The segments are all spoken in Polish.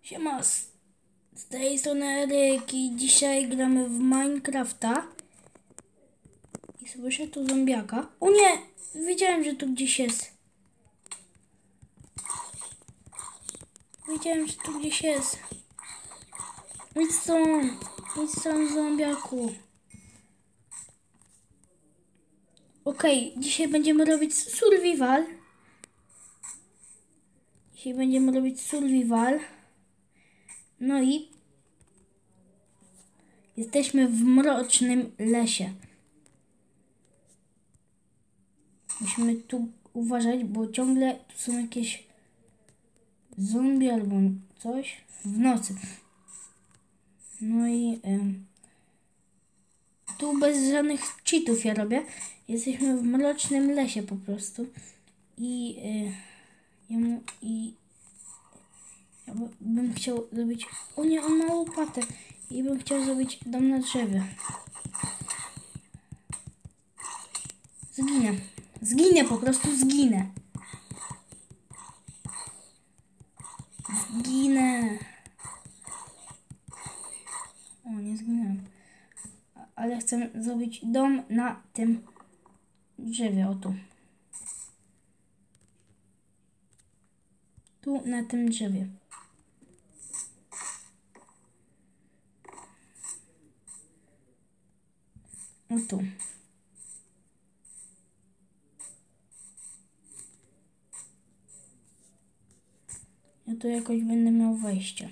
Siema, z tej strony Eryk i dzisiaj gramy w Minecrafta. I słyszę tu zombiaka. O nie! Wiedziałem, że tu gdzieś jest. Wiedziałem, że tu gdzieś jest. Idź stąd zombiaku. Okej, dzisiaj będziemy robić survival. No i jesteśmy w mrocznym lesie. Musimy tu uważać, bo ciągle tu są jakieś zombie albo coś w nocy. No i tu bez żadnych cheatów ja robię. Jesteśmy w mrocznym lesie po prostu. Ja bym chciał zrobić... O nie, on ma łopatę. I bym chciał zrobić dom na drzewie. Zginę. Po prostu zginę. O, nie zginąłem. Ale chcę zrobić dom na tym drzewie. O tu. Tu na tym drzewie. O tu. Ja tu jakoś będę miał wejście.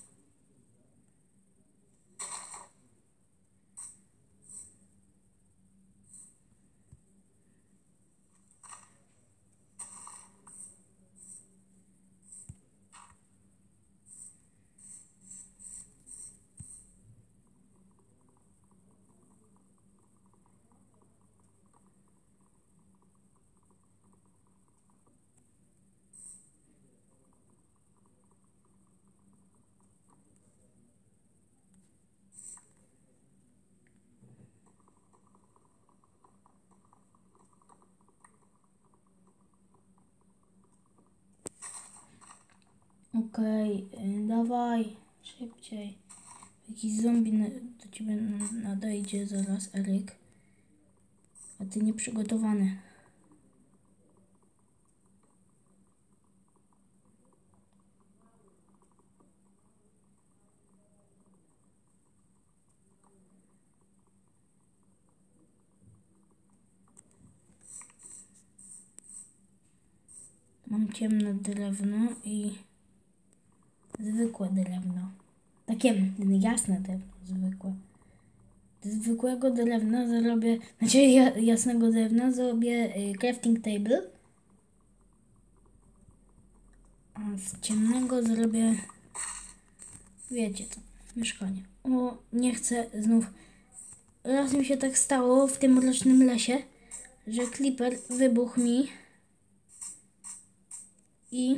Okej, dawaj, szybciej. Jakiś zombie do ciebie nadejdzie zaraz, Eryk. A ty nieprzygotowany. Mam ciemne drewno i zwykłe drewno. Takie jasne drewno, zwykłe. Z zwykłego drewna zrobię, jasnego drewna zrobię crafting table. A z ciemnego zrobię, wiecie co, mieszkanie. O, nie chcę znów. Raz mi się tak stało w tym mrocznym lesie, że creeper wybuchł mi i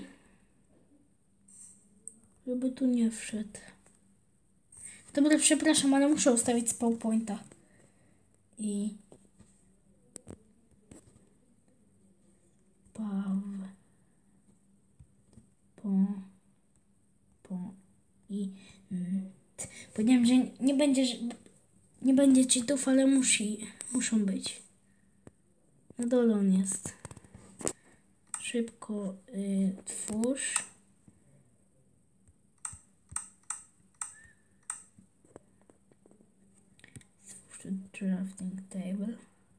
żeby tu nie wszedł. Dobra, przepraszam, ale muszę ustawić spawn pointa. I powiedziałem, że nie będzie cheatów, ale muszą być. Na dole on jest. Szybko twórz. Stwórz crafting table.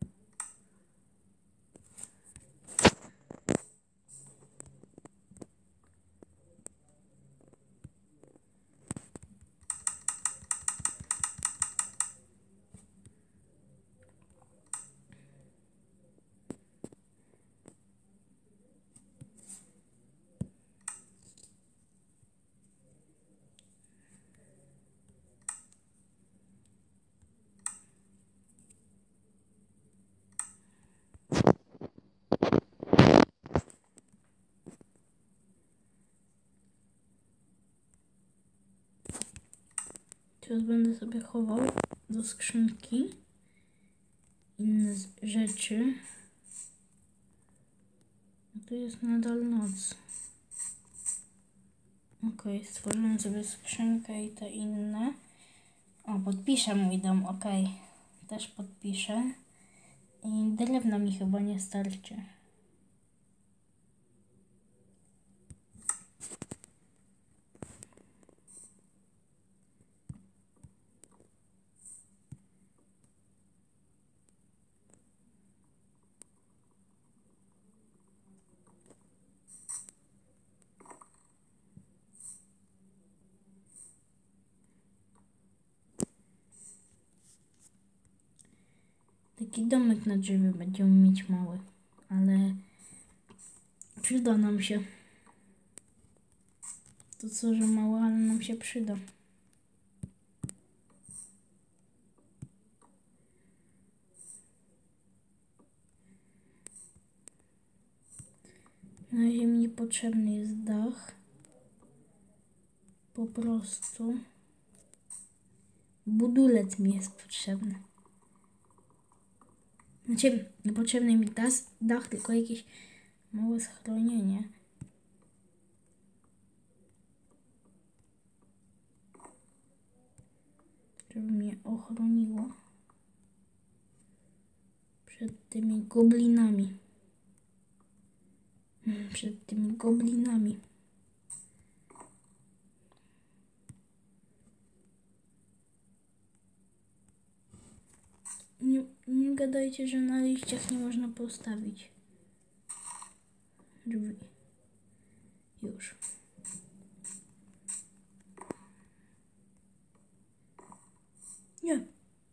Teraz będę sobie chował do skrzynki inne rzeczy. A tu jest nadal noc. Okej, stworzymy sobie skrzynkę i te inne. O, podpiszę mój dom, okej. Też podpiszę. I drewna mi chyba nie starczy. Taki domek na drzewie będziemy mieć mały, ale przyda nam się. To co, że mały, ale nam się przyda. Na razie mi niepotrzebny jest dach. Po prostu budulec mi jest potrzebny. Znaczy, niepotrzebny mi dach, tylko jakieś małe schronienie. Żeby mnie ochroniło przed tymi goblinami. Przed tymi goblinami. Nie gadajcie, że na liściach nie można postawić drzwi. Już. Nie.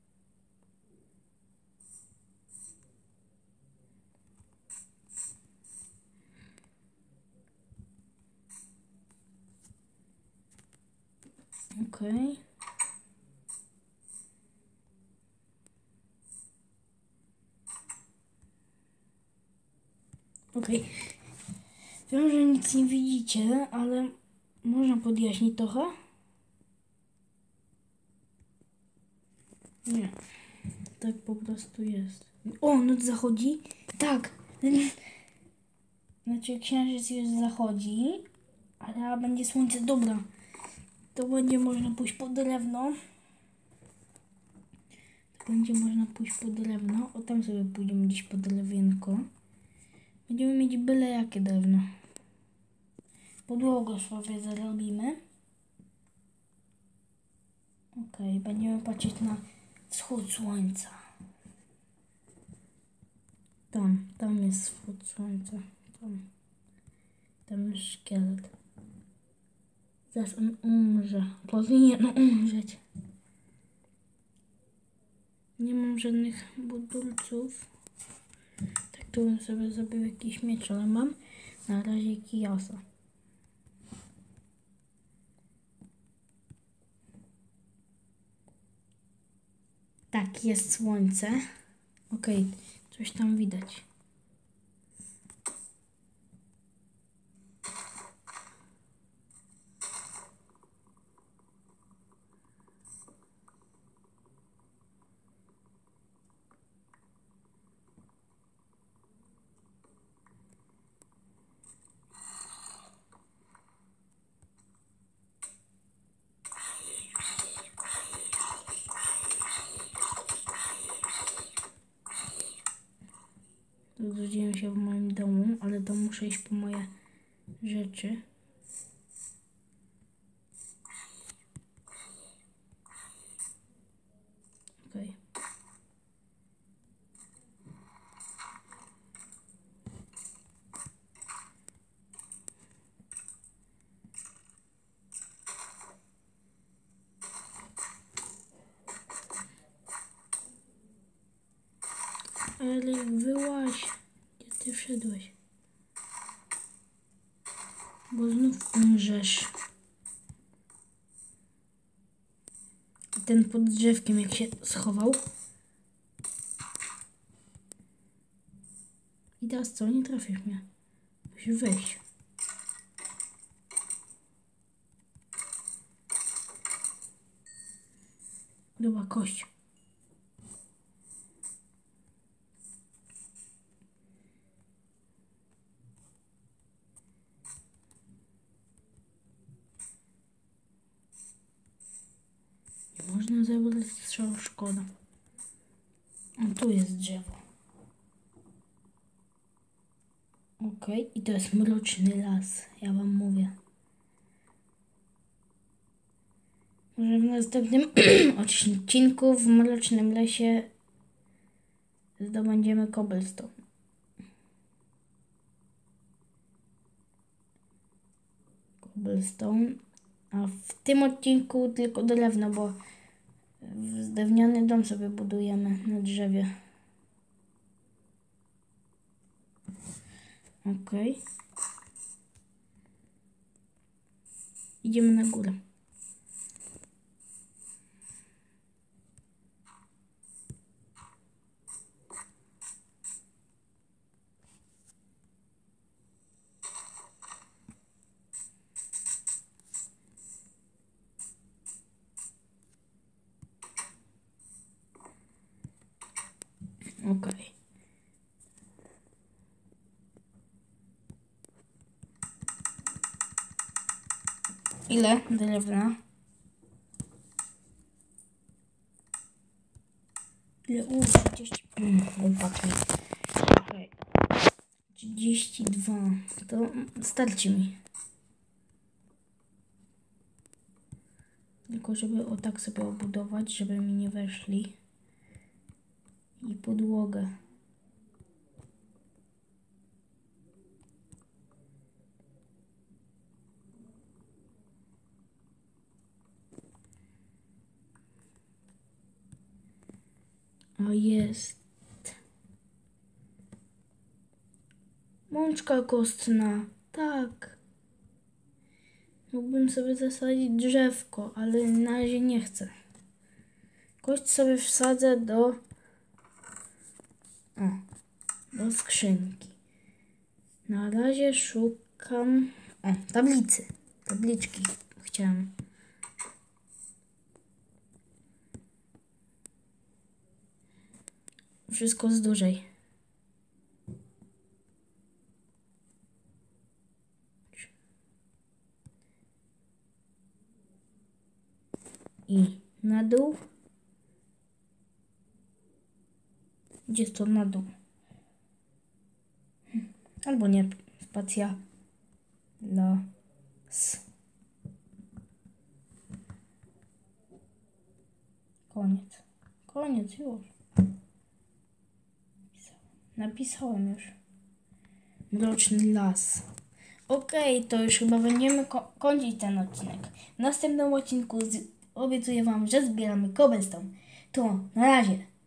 Okej. Okej. Wiem, że nic nie widzicie, ale można podjaśnić trochę? Nie. Tak po prostu jest. O, noc zachodzi? Tak. Znaczy księżyc już zachodzi, ale będzie słońce. Dobra. To będzie można pójść po drewno. Będzie można pójść po drewno. O, tam sobie pójdziemy gdzieś po drewienko. Będziemy mieć byle jakie drewno. Podłogę sobie zarobimy. Okej, będziemy patrzeć na wschód słońca. Tam jest wschód słońca. Tam jest szkielet. Zaraz on umrze. Powinien umrzeć. Nie mam żadnych budulców. Tak, tu bym sobie zrobił jakiś miecz, ale mam na razie kijasa. Tak, jest słońce. Okej, coś tam widać. Zbudziłem się w moim domu, ale to muszę iść po moje rzeczy. Okej. Ale wyłaź. Gdzie ty wszedłeś? Bo znów umrzesz. Ten pod drzewkiem jak się schował. I teraz co? Nie trafisz mnie. Musisz wejść. Dobra, kość. szkoda. A tu jest drzewo. Okej, i to jest mroczny las, ja wam mówię. Może w następnym odcinku w mrocznym lesie zdobędziemy cobblestone. A w tym odcinku tylko drewno, bo drewniany dom sobie budujemy na drzewie. Okej. Idziemy na górę. Okej. Ile drewna? Ile? 30. Upadł mi. Okej. 32. To starczy mi. Tylko żeby o tak sobie obudować, żeby mi nie weszli. I podłogę. A jest mączka kostna. Tak. Mógłbym sobie zasadzić drzewko, ale na razie nie chcę. Kość sobie wsadzę do skrzynki. Na razie szukam tablicy. Tabliczki chciałem. Wszystko z dużej. I na dół. Gdzie to na dół? Albo nie. Spacja. Las. Koniec. Koniec już. Napisałem już. Mroczny las. Okej, to już chyba będziemy kończyć ten odcinek. W następnym odcinku obiecuję wam, że zbieramy cobblestone. To na razie.